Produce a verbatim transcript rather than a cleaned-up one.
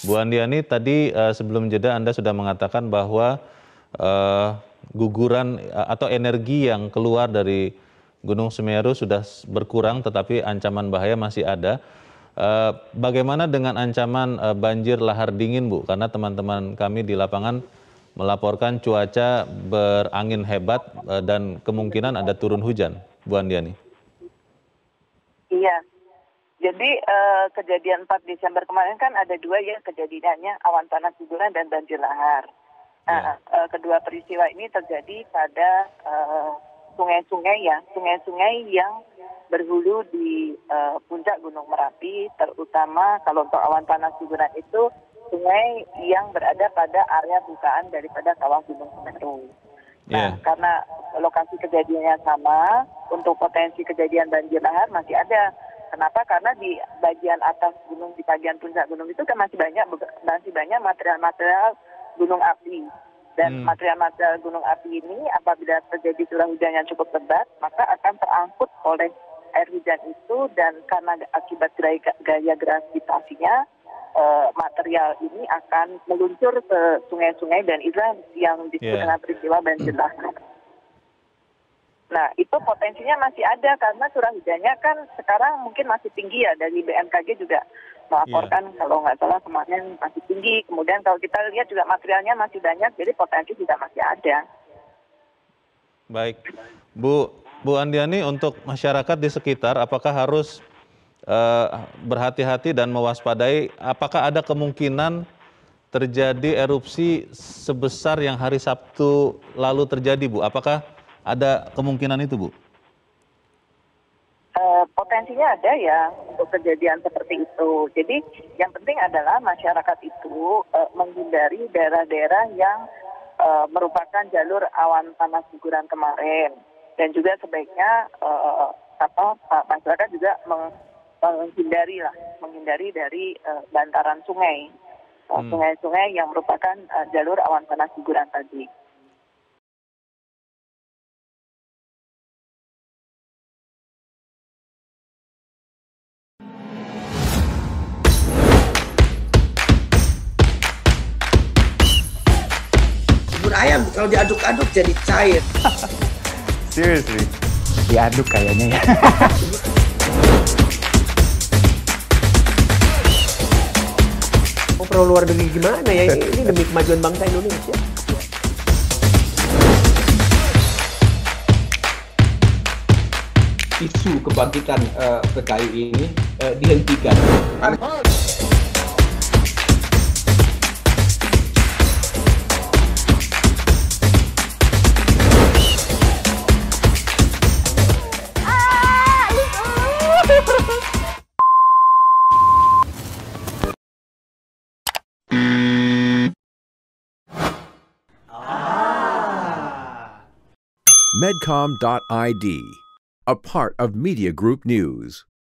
Bu Andiani, tadi uh, sebelum jeda Anda sudah mengatakan bahwa uh, guguran uh, atau energi yang keluar dari Gunung Semeru sudah berkurang, tetapi ancaman bahaya masih ada. Uh, bagaimana dengan ancaman uh, banjir lahar dingin, Bu? Karena teman-teman kami di lapangan melaporkan cuaca berangin hebat uh, dan kemungkinan ada turun hujan, Bu Andiani. Iya. Jadi eh, kejadian empat Desember kemarin kan ada dua ya kejadiannya, awan panas guguran dan banjir lahar. Nah, yeah. eh, kedua peristiwa ini terjadi pada eh, sungai-sungai ya, sungai-sungai yang berhulu di eh, puncak Gunung Merapi, terutama kalau untuk awan panas guguran itu sungai yang berada pada area bukaan daripada kawah Gunung Semeru. Nah, yeah. karena lokasi kejadiannya sama, untuk potensi kejadian banjir lahar masih ada. Kenapa? Karena di bagian atas gunung, di bagian puncak gunung itu kan masih banyak masih banyak material-material gunung api. Dan hmm. material-material gunung api ini apabila terjadi curah hujan yang cukup lebat, maka akan terangkut oleh air hujan itu, dan karena akibat gaya, gaya gravitasinya, eh, material ini akan meluncur ke sungai-sungai, dan itulah yang disebut yeah. dengan peristiwa banjir lahar. Nah, itu potensinya masih ada karena curah hujannya kan sekarang mungkin masih tinggi ya. Dari B M K G juga melaporkan yeah. kalau nggak salah kemarin masih tinggi. Kemudian kalau kita lihat juga materialnya masih banyak, jadi potensi juga masih ada. Baik, Bu Bu Andiani, untuk masyarakat di sekitar, apakah harus uh, berhati-hati dan mewaspadai? Apakah ada kemungkinan terjadi erupsi sebesar yang hari Sabtu lalu terjadi, Bu? Apakah ada kemungkinan itu, Bu? Uh, potensinya ada ya untuk kejadian seperti itu. Jadi yang penting adalah masyarakat itu uh, menghindari daerah-daerah yang uh, merupakan jalur awan panas guguran kemarin. Dan juga sebaiknya uh, apa masyarakat juga meng, menghindari lah, menghindari dari uh, bantaran sungai, uh, hmm. sungai-sungai yang merupakan uh, jalur awan panas guguran tadi. Ayam kalau diaduk-aduk jadi cair. Seriously? Diaduk kayaknya ya. Oh, perlu luar negeri gimana ya? Ini, ini demi kemajuan bangsa Indonesia. Isu kebangkitan uh, P K I ini uh, dihentikan. Medcom dot I D, a part of Media Group News.